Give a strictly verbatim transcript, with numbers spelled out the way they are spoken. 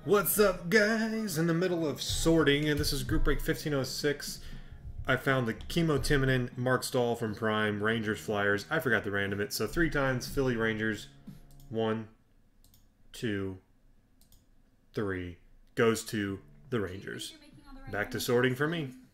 What's up, guys? In the middle of sorting, and this is group break fifteen oh six. I found the Kimmo, Timonen, Marc Stahl from Prime, Rangers, Flyers. I forgot to random it, so three times Philly, Rangers. One, two, three. Goes to the Rangers. Back to sorting for me.